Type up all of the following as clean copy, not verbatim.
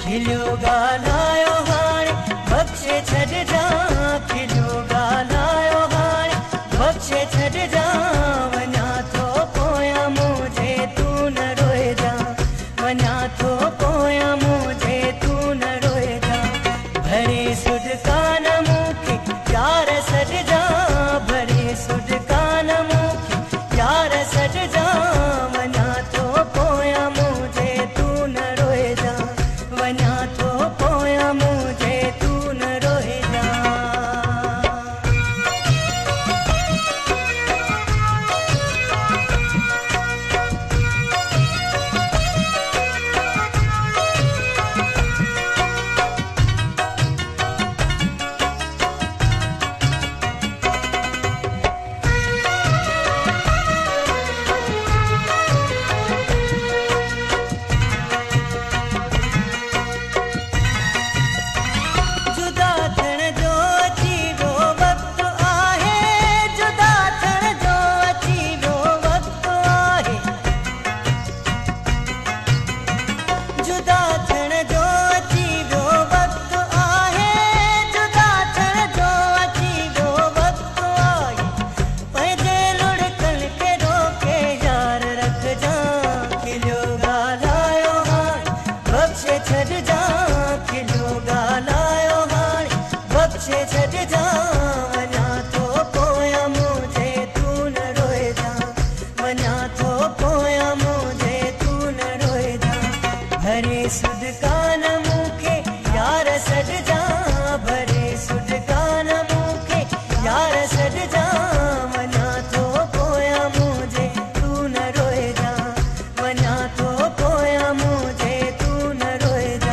खिलियो ॻाल्हायो हाणे बख़्शे छॾिजां, खिलियो ॻाल्हायो हाणे बख़्शे छॾिजां, वञा थो पोयां मुंहिंजे तूं न रोइजां, वञा थो पोयां मुंहिंजे तूं न रोइजां, भरे सुॾकान मूंखे यार सॾिजां, भरे सुॾकान मूंखे यार सॾिजां, वञा थो पोयां मुंहिंजे तूं न रोइजां, वञा थो पोयां मुंहिंजे तूं न रोइजां। जुदा थियण जो अची वियो वक़्तु आहे, जुदा थियण जो अची वियो वक़्तु आहे, जुदा थियण जो अची वियो वक़्तु आहे, जुदा थियण जो अची वियो वक़्तु आहे, पंहिंजे लुड़कनि खे रोके यार रखजां, खिलियो ॻाल्हायो हाणे बख़्शे छॾिजां, खिलियो ॻाल्हायो हाणे बख़्शे छॾिजां, वञा थो पोयां मुंहिंजे तूं न रोइजां, वञा थो पोयां मुंहिंजे तूं न रोइजां, भरे सुॾकान मूंखे यार सॾिजां, भरे सुॾकान मूंखे यार सॾिजां, वञा थो पोयां मुंहिंजे तूं न रोइजां, वञा थो पोयां मुंहिंजे तूं न रोइजां।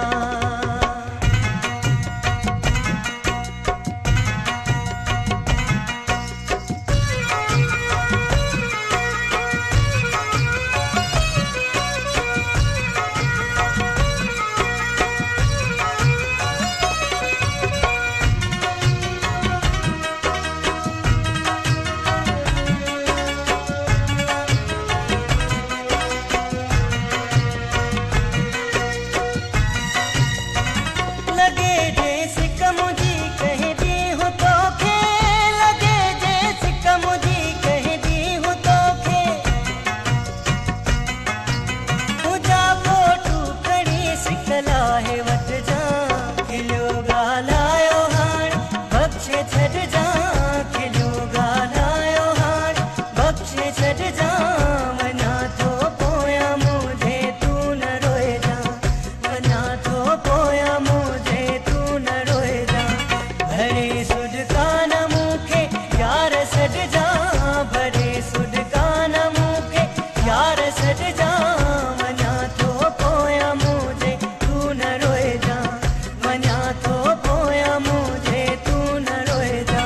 लगे जे सिक मुंहिंजी कहंदी हूं तोखे, लगे जे सिक मुंहिंजी कहंदी हूं तोखे, तुंहिंजा फोटू खणी सिक लाहे वठिजां, खिलियो ॻाल्हायो हाणे बख़्शे छॾिजां, खिलियो ॻाल्हायो हाणे बख़्शे छॾिजां, वञा थो पोयां मुंहिंजे तूं न रोइजां, वञा थो पोयां मुंहिंजे तूं न रोइजां, भरे सुॾकान मूंखे यार सॾिजां, भरे सुॾकान मूंखे यार सॾिजां, वञा थो पोयां मुंहिंजे तूं न रोइजां, वञा थो पोयां मुंहिंजे तूं न रोइजां।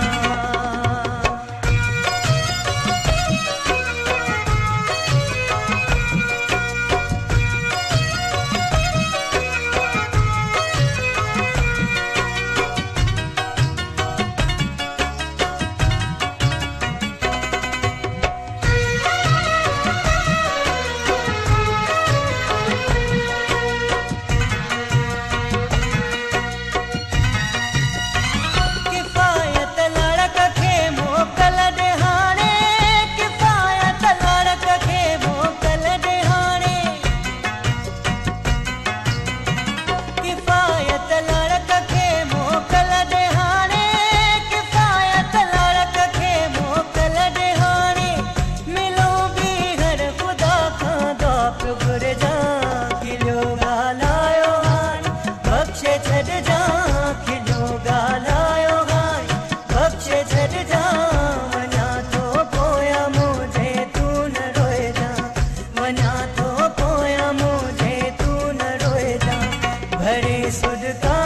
किफ़ायत लड़क खे मोकल ॾे हाणे, किफ़ायत लड़क खे मोकल ॾे हाणे, किफ़ायत लड़क खे मोकल ॾे हाणे, किफ़ायत लड़क खे मोकल ॾे हाणे, मिलूं ॿीहर ख़ुदा खां दुआ पियो घुरिजां, खिलियो ॻाल्हायो हाणे बख़्शे छॾिजां, खिलियो ॻाल्हायो हाणे बख़्शे छॾिजां, वञा थो पोयां मुंहिंजे तूं न रोइजां, वञा थो पोयां मुंहिंजे तूं न रोइजां, भरे सुॾकान